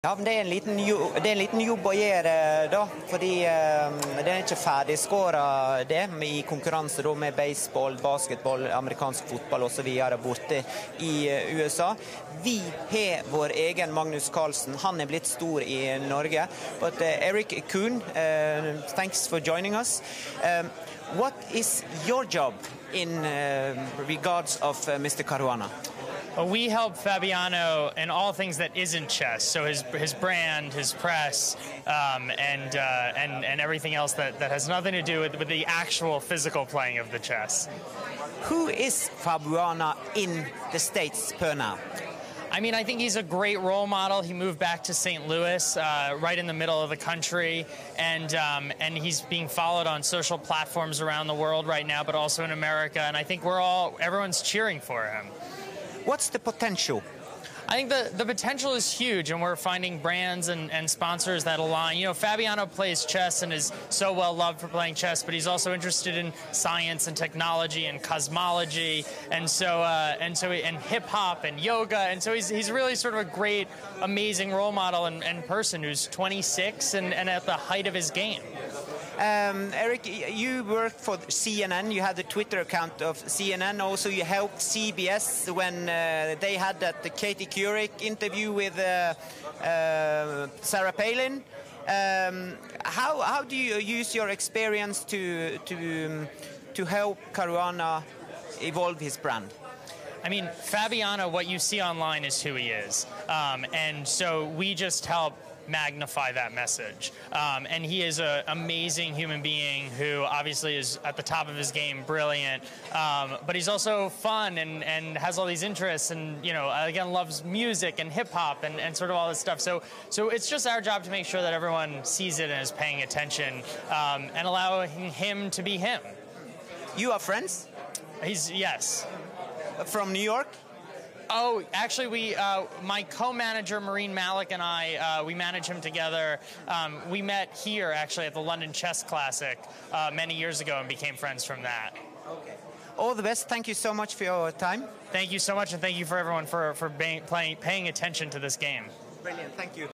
Ja, men det er en liten jobb å gjøre da, fordi den er ikke ferdig skåret det i konkurranse da, med baseball, basketball, amerikansk fotball og så videre borte i USA. Vi har vår egen Magnus Carlsen, han er blitt stor i Norge. But Eric Kuhn, thanks for joining us. What is your job in regards of Mr. Caruana? We help Fabiano in all things that isn't chess, so his brand, his press, and everything else that has nothing to do with the actual physical playing of the chess. Who is Fabiano in the States per now? I mean, I think he's a great role model. He moved back to St. Louis, right in the middle of the country, and he's being followed on social platforms around the world right now, but also in America. And I think everyone's cheering for him. What's the potential? I think the potential is huge, and we're finding brands and sponsors that align. You know, Fabiano plays chess and is so well loved for playing chess, but he's also interested in science and technology and cosmology, and hip hop and yoga, and so he's really sort of a great, amazing role model and person who's 26 and at the height of his game. Eric, you worked for CNN. You had the Twitter account of CNN. Also, you helped CBS when they had that Katie Couric interview with Sarah Palin. How do you use your experience to help Caruana evolve his brand? I mean, Fabiano, what you see online is who he is. And so we just help magnify that message. And he is an amazing human being who obviously is at the top of his game, brilliant, but he's also fun and has all these interests and, you know, again, loves music and hip-hop and sort of all this stuff. So it's just our job to make sure that everyone sees it and is paying attention and allowing him to be him. You are friends? Yes. From New York? Oh, actually, my co-manager, Maureen Malik, and I, we manage him together. We met here, actually, at the London Chess Classic many years ago and became friends from that. Okay. All the best. Thank you so much for your time. Thank you so much, and thank you for everyone for paying attention to this game. Brilliant. Thank you.